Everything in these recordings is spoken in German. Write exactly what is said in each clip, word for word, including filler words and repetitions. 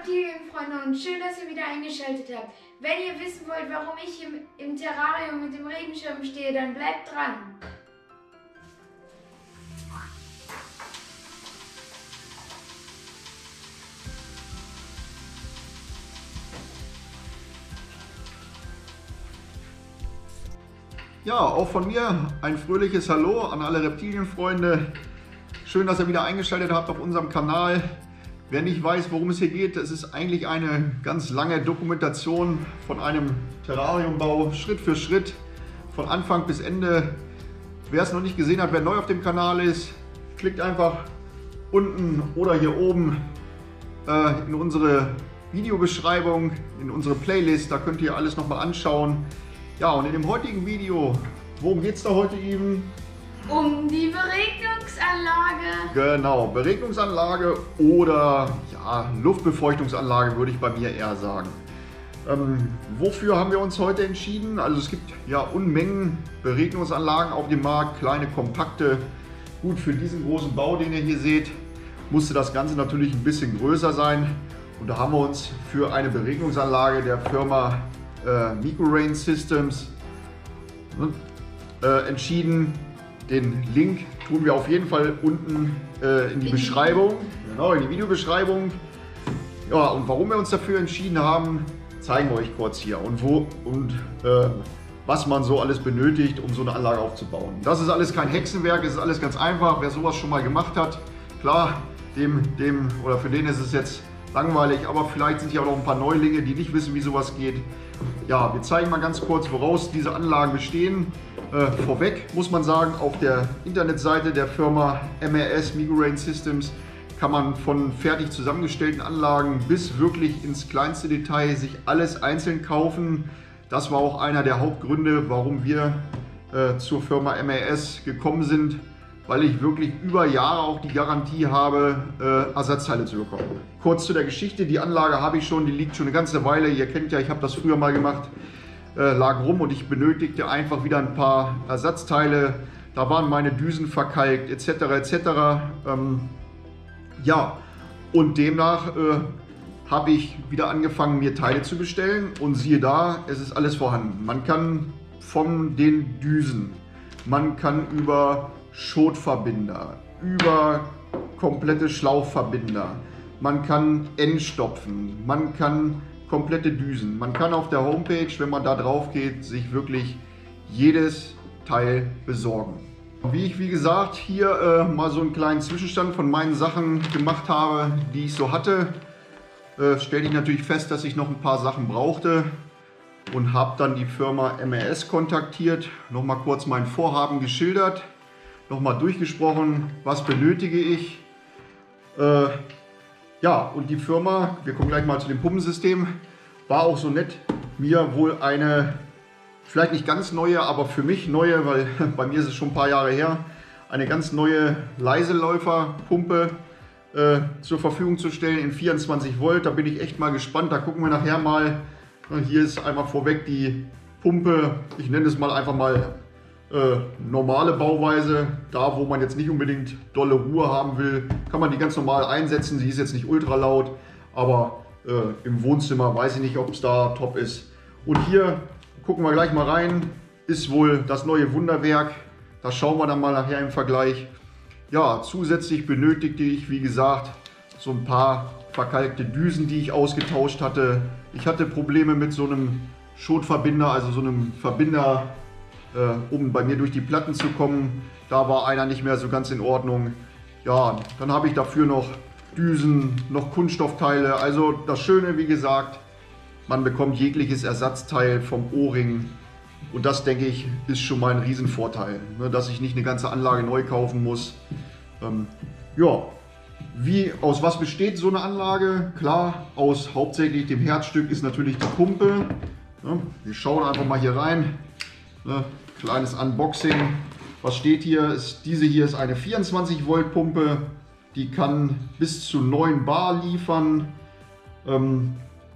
Reptilienfreunde, und schön, dass ihr wieder eingeschaltet habt. Wenn ihr wissen wollt, warum ich im, im Terrarium mit dem Regenschirm stehe, dann bleibt dran. Ja, auch von mir ein fröhliches Hallo an alle Reptilienfreunde. Schön, dass ihr wieder eingeschaltet habt auf unserem Kanal. Wer nicht weiß, worum es hier geht, es ist eigentlich eine ganz lange Dokumentation von einem Terrariumbau, Schritt für Schritt, von Anfang bis Ende. Wer es noch nicht gesehen hat, wer neu auf dem Kanal ist, klickt einfach unten oder hier oben äh, in unsere Videobeschreibung, in unsere Playlist, da könnt ihr alles nochmal anschauen. Ja, und in dem heutigen Video, worum geht es da heute eben? Um die Beregnungsanlage. Genau, Beregnungsanlage oder ja, Luftbefeuchtungsanlage würde ich bei mir eher sagen. Ähm, wofür haben wir uns heute entschieden? Also es gibt ja Unmengen Beregnungsanlagen auf dem Markt, kleine, kompakte. Gut, für diesen großen Bau, den ihr hier seht, musste das Ganze natürlich ein bisschen größer sein. Und da haben wir uns für eine Beregnungsanlage der Firma äh, Microrain Systems äh, entschieden. Den Link tun wir auf jeden Fall unten äh, in die Beschreibung, genau, in die Videobeschreibung. Ja, und warum wir uns dafür entschieden haben, zeigen wir euch kurz hier und wo und äh, was man so alles benötigt, um so eine Anlage aufzubauen. Das ist alles kein Hexenwerk, es ist alles ganz einfach. Wer sowas schon mal gemacht hat, klar, dem, dem oder für den ist es jetzt langweilig, aber vielleicht sind hier auch noch ein paar Neulinge, die nicht wissen, wie sowas geht. Ja, wir zeigen mal ganz kurz, woraus diese Anlagen bestehen. Äh, vorweg muss man sagen, auf der Internetseite der Firma M R S Microrain Systems kann man von fertig zusammengestellten Anlagen bis wirklich ins kleinste Detail sich alles einzeln kaufen. Das war auch einer der Hauptgründe, warum wir äh, zur Firma M R S gekommen sind, weil ich wirklich über Jahre auch die Garantie habe, äh, Ersatzteile zu bekommen. Kurz zu der Geschichte, die Anlage habe ich schon, die liegt schon eine ganze Weile. Ihr kennt ja, ich habe das früher mal gemacht. Äh, lag rum und ich benötigte einfach wieder ein paar Ersatzteile. Da waren meine Düsen verkalkt et cetera et cetera. Ähm, ja, und demnach äh, habe ich wieder angefangen, mir Teile zu bestellen und siehe da, es ist alles vorhanden. Man kann von den Düsen, man kann über Schotverbinder, über komplette Schlauchverbinder, man kann Endstopfen, man kann komplette Düsen. Man kann auf der Homepage, wenn man da drauf geht, sich wirklich jedes Teil besorgen. Wie ich, wie gesagt, hier äh, mal so einen kleinen Zwischenstand von meinen Sachen gemacht habe, die ich so hatte, äh, stellte ich natürlich fest, dass ich noch ein paar Sachen brauchte und habe dann die Firma M R S kontaktiert, nochmal kurz mein Vorhaben geschildert, nochmal durchgesprochen, was benötige ich. Äh, Ja, und die Firma, wir kommen gleich mal zu dem Pumpensystem, war auch so nett, mir wohl eine, vielleicht nicht ganz neue, aber für mich neue, weil bei mir ist es schon ein paar Jahre her, eine ganz neue Leiseläuferpumpe äh, zur Verfügung zu stellen in vierundzwanzig Volt. Da bin ich echt mal gespannt, da gucken wir nachher mal. Hier ist einmal vorweg die Pumpe, ich nenne es mal einfach mal Äh, normale Bauweise, da wo man jetzt nicht unbedingt dolle Ruhe haben will, kann man die ganz normal einsetzen. Sie ist jetzt nicht ultra laut, aber äh, im Wohnzimmer weiß ich nicht, ob es da top ist. Und hier gucken wir gleich mal rein, ist wohl das neue Wunderwerk. Das schauen wir dann mal nachher im Vergleich. Ja, zusätzlich benötigte ich, wie gesagt, so ein paar verkalkte Düsen, die ich ausgetauscht hatte. Ich hatte Probleme mit so einem Schotverbinder, also so einem Verbinder, Äh, um bei mir durch die Platten zu kommen. Da war einer nicht mehr so ganz in Ordnung. Ja, dann habe ich dafür noch Düsen, noch Kunststoffteile. Also das Schöne, wie gesagt, man bekommt jegliches Ersatzteil vom O-Ring. Und das, denke ich, ist schon mal ein Riesenvorteil, ne, dass ich nicht eine ganze Anlage neu kaufen muss. Ähm, ja, wie, aus was besteht so eine Anlage? Klar, aus hauptsächlich dem Herzstück ist natürlich die Pumpe. Ja, wir schauen einfach mal hier rein. Ne, kleines Unboxing. Was steht hier? Ist, diese hier ist eine vierundzwanzig Volt Pumpe. Die kann bis zu neun Bar liefern. Ähm,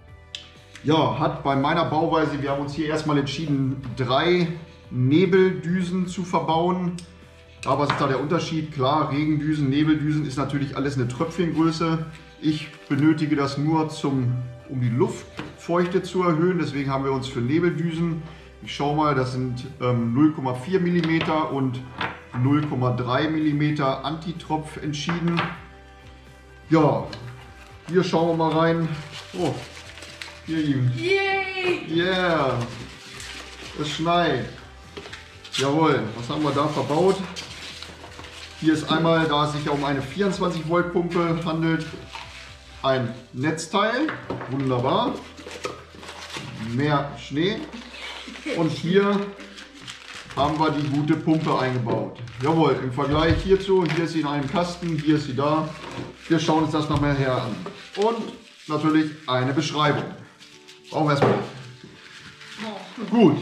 ja, hat bei meiner Bauweise, wir haben uns hier erstmal entschieden, drei Nebeldüsen zu verbauen. Aber was ist da der Unterschied? Klar, Regendüsen, Nebeldüsen ist natürlich alles eine Tröpfchengröße. Ich benötige das nur, zum, um die Luftfeuchte zu erhöhen. Deswegen haben wir uns für Nebeldüsen, ich schaue mal, das sind ähm, null Komma vier Millimeter und null Komma drei Millimeter Antitropf entschieden. Ja, hier schauen wir mal rein. Oh, hier ihm. Yay! Yeah! Es schneit. Jawohl, was haben wir da verbaut? Hier ist einmal, da es sich um eine vierundzwanzig Volt Pumpe handelt, ein Netzteil. Wunderbar. Mehr Schnee. Und hier haben wir die gute Pumpe eingebaut. Jawohl, im Vergleich hierzu, hier ist sie in einem Kasten, hier ist sie da. Wir schauen uns das noch mal her an. Und natürlich eine Beschreibung. Brauchen wir erstmal. Gut.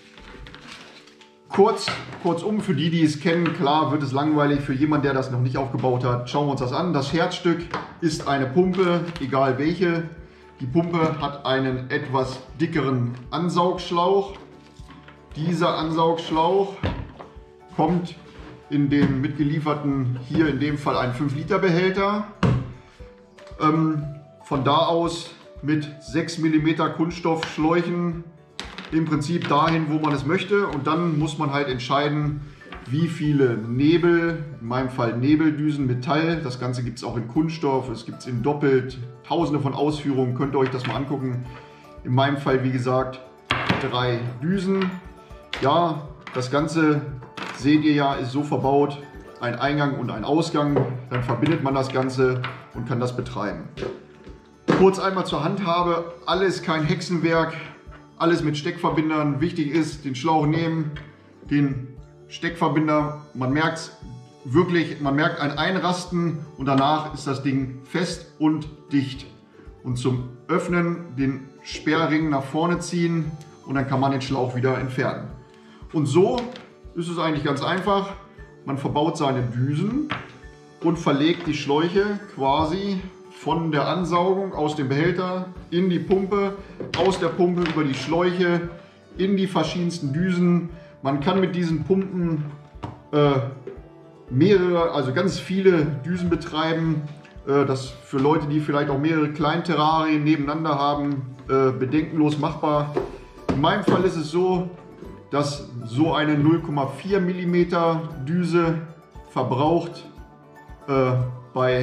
Kurz, kurzum, für die, die es kennen, klar wird es langweilig für jemanden, der das noch nicht aufgebaut hat. Schauen wir uns das an. Das Herzstück ist eine Pumpe, egal welche. Die Pumpe hat einen etwas dickeren Ansaugschlauch. Dieser Ansaugschlauch kommt in dem mitgelieferten, hier in dem Fall ein fünf Liter Behälter. Ähm, von da aus mit sechs Millimeter Kunststoffschläuchen im Prinzip dahin, wo man es möchte. Und dann muss man halt entscheiden, wie viele Nebel, in meinem Fall Nebeldüsen, Metall, das Ganze gibt es auch in Kunststoff, es gibt es in doppelt, tausende von Ausführungen, könnt ihr euch das mal angucken. In meinem Fall, wie gesagt, drei Düsen. Ja, das Ganze, seht ihr ja, ist so verbaut, ein Eingang und ein Ausgang. Dann verbindet man das Ganze und kann das betreiben. Kurz einmal zur Handhabe, alles kein Hexenwerk, alles mit Steckverbindern. Wichtig ist, den Schlauch nehmen, den Steckverbinder, man merkt es wirklich, man merkt ein Einrasten und danach ist das Ding fest und dicht. Und zum Öffnen den Sperrring nach vorne ziehen und dann kann man den Schlauch wieder entfernen. Und so ist es eigentlich ganz einfach. Man verbaut seine Düsen und verlegt die Schläuche quasi von der Ansaugung aus dem Behälter in die Pumpe, aus der Pumpe über die Schläuche in die verschiedensten Düsen. Man kann mit diesen Pumpen äh, mehrere, also ganz viele Düsen betreiben. Äh, das für Leute, die vielleicht auch mehrere Kleinterrarien nebeneinander haben, äh, bedenkenlos machbar. In meinem Fall ist es so, dass so eine null Komma vier Millimeter Düse verbraucht äh, bei,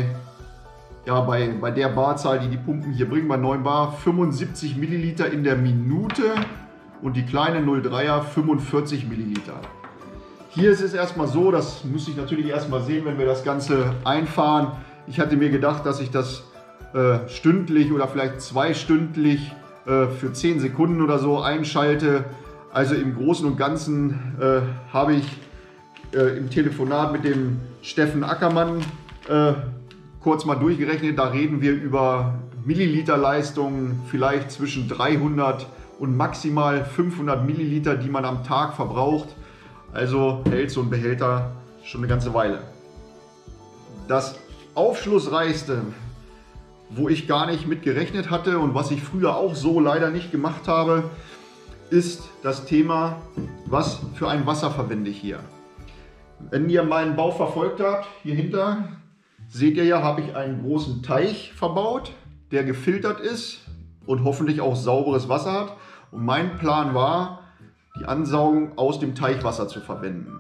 ja, bei, bei der Barzahl, die die Pumpen hier bringen, bei neun Bar, fünfundsiebzig Milliliter in der Minute und die kleine null Komma dreier fünfundvierzig Milliliter. Hier ist es erstmal so, das muss ich natürlich erstmal sehen, wenn wir das Ganze einfahren. Ich hatte mir gedacht, dass ich das äh, stündlich oder vielleicht zweistündlich äh, für zehn Sekunden oder so einschalte. Also im Großen und Ganzen äh, habe ich äh, im Telefonat mit dem Steffen Ackermann äh, kurz mal durchgerechnet. Da reden wir über Milliliterleistungen, vielleicht zwischen dreihundert und maximal fünfhundert Milliliter, die man am Tag verbraucht. Also hält so ein Behälter schon eine ganze Weile. Das Aufschlussreichste, wo ich gar nicht mit gerechnet hatte und was ich früher auch so leider nicht gemacht habe, ist das Thema, was für ein Wasser verwende ich hier. Wenn ihr meinen Bau verfolgt habt, hier hinter, seht ihr ja, habe ich einen großen Teich verbaut, der gefiltert ist und hoffentlich auch sauberes Wasser hat. Und mein Plan war, die Ansaugung aus dem Teichwasser zu verwenden.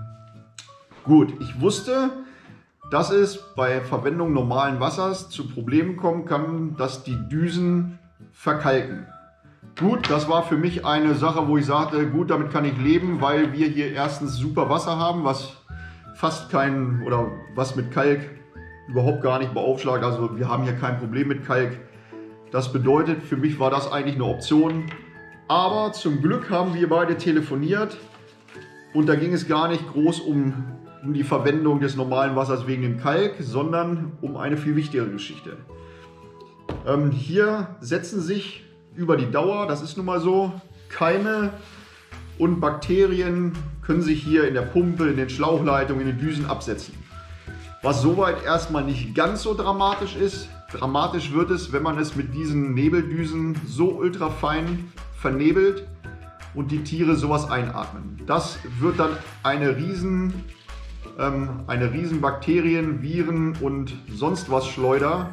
Gut, ich wusste, dass es bei Verwendung normalen Wassers zu Problemen kommen kann, dass die Düsen verkalken. Gut, das war für mich eine Sache, wo ich sagte, gut, damit kann ich leben, weil wir hier erstens super Wasser haben, was fast kein oder was mit Kalk überhaupt gar nicht beaufschlagt. Also wir haben hier kein Problem mit Kalk. Das bedeutet, für mich war das eigentlich eine Option. Aber zum Glück haben wir beide telefoniert und da ging es gar nicht groß um, um die Verwendung des normalen Wassers wegen dem Kalk, sondern um eine viel wichtigere Geschichte. Ähm, hier setzen sich über die Dauer, das ist nun mal so, Keime und Bakterien können sich hier in der Pumpe, in den Schlauchleitungen, in den Düsen absetzen. Was soweit erstmal nicht ganz so dramatisch ist. Dramatisch wird es, wenn man es mit diesen Nebeldüsen so ultrafein vernebelt und die Tiere sowas einatmen. Das wird dann eine riesen, ähm, eine riesen Bakterien, Viren und sonst was Schleuder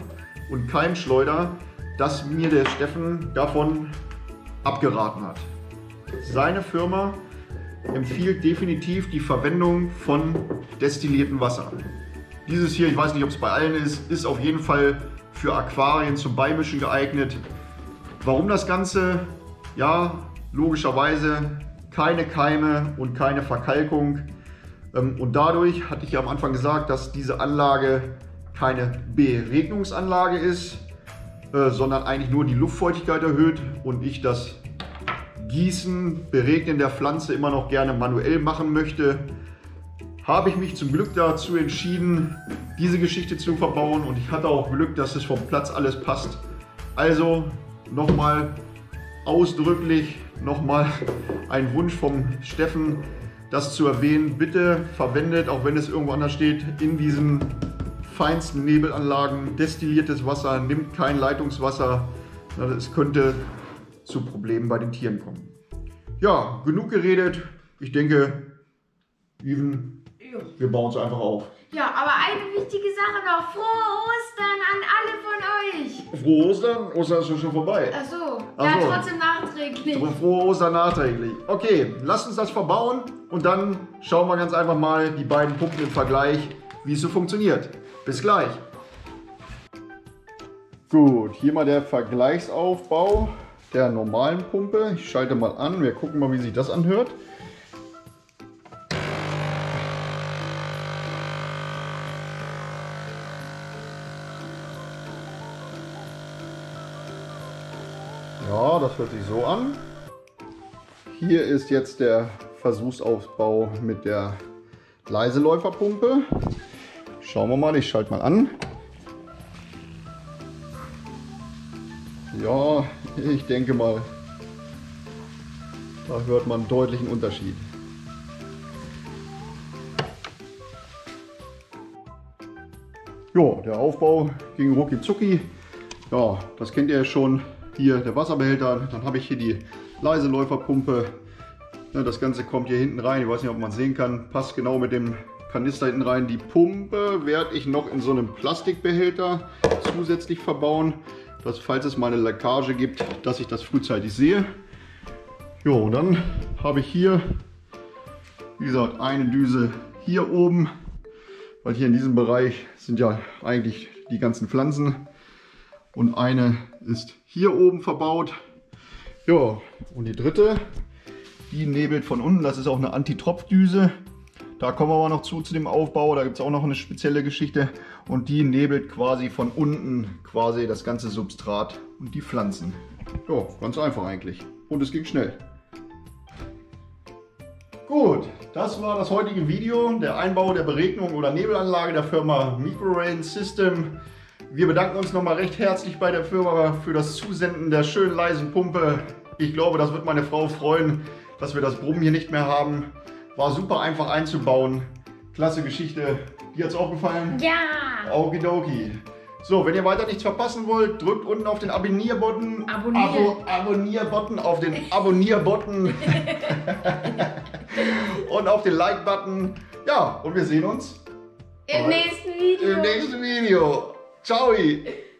und Keimschleuder, dass mir der Steffen davon abgeraten hat. Seine Firma empfiehlt definitiv die Verwendung von destilliertem Wasser. Dieses hier, ich weiß nicht, ob es bei allen ist, ist auf jeden Fall für Aquarien zum Beimischen geeignet. Warum das Ganze? Ja, logischerweise keine Keime und keine Verkalkung. Und dadurch hatte ich ja am Anfang gesagt, dass diese Anlage keine Beregnungsanlage ist, sondern eigentlich nur die Luftfeuchtigkeit erhöht und ich das Gießen, Beregnen der Pflanze immer noch gerne manuell machen möchte, habe ich mich zum Glück dazu entschieden, diese Geschichte zu verbauen, und ich hatte auch Glück, dass es vom Platz alles passt. Also nochmal ausdrücklich nochmal ein Wunsch vom Steffen, das zu erwähnen. Bitte verwendet, auch wenn es irgendwo anders steht, in diesen feinsten Nebelanlagen destilliertes Wasser, nimmt kein Leitungswasser. Es könnte zu Problemen bei den Tieren kommen. Ja, genug geredet. Ich denke, Even, wir bauen es einfach auf. Ja, aber eine wichtige Sache noch. Frohe Ostern an alle von euch. Frohe Ostern? Ostern ist schon, schon vorbei. Ach so. Ach Ja, so. trotzdem nachträglich. Frohe Ostern nachträglich. Okay, lasst uns das verbauen und dann schauen wir ganz einfach mal die beiden Pumpen im Vergleich, wie es so funktioniert. Bis gleich. Gut, hier mal der Vergleichsaufbau der normalen Pumpe. Ich schalte mal an, wir gucken mal, wie sich das anhört. Ja, das hört sich so an. Hier ist jetzt der Versuchsaufbau mit der Leiseläuferpumpe. Schauen wir mal, ich schalte mal an. Ja, ich denke mal, da hört man einen deutlichen Unterschied. Ja, der Aufbau ging rucki zucki. Ja, das kennt ihr ja schon. Hier der Wasserbehälter, dann habe ich hier die Leiseläuferpumpe. Das Ganze kommt hier hinten rein, ich weiß nicht, ob man sehen kann, passt genau mit dem Kanister hinten rein. Die Pumpe werde ich noch in so einem Plastikbehälter zusätzlich verbauen, dass, falls es mal eine Leckage gibt, dass ich das frühzeitig sehe. Jo, und dann habe ich hier, wie gesagt, eine Düse hier oben, weil hier in diesem Bereich sind ja eigentlich die ganzen Pflanzen, und eine ist hier oben verbaut. Ja, und die dritte, die nebelt von unten, das ist auch eine Anti-Tropfdüse. Da kommen wir aber noch zu, zu dem Aufbau, da gibt es auch noch eine spezielle Geschichte, und die nebelt quasi von unten quasi das ganze Substrat und die Pflanzen. Ja, ganz einfach eigentlich, und es ging schnell. Gut, das war das heutige Video, der Einbau der Beregnung oder Nebelanlage der Firma Microrain System. Wir bedanken uns nochmal recht herzlich bei der Firma für das Zusenden der schönen leisen Pumpe. Ich glaube, das wird meine Frau freuen, dass wir das Brummen hier nicht mehr haben. War super einfach einzubauen. Klasse Geschichte. Dir hat es auch gefallen? Ja. Okidoki. So, wenn ihr weiter nichts verpassen wollt, drückt unten auf den Abonnier-Button. Abonnier. Abo Abonnier-Button, auf den Abonnier-Button. Und auf den Like-Button. Ja, und wir sehen uns Im nächsten Video. im nächsten Video. Ciao!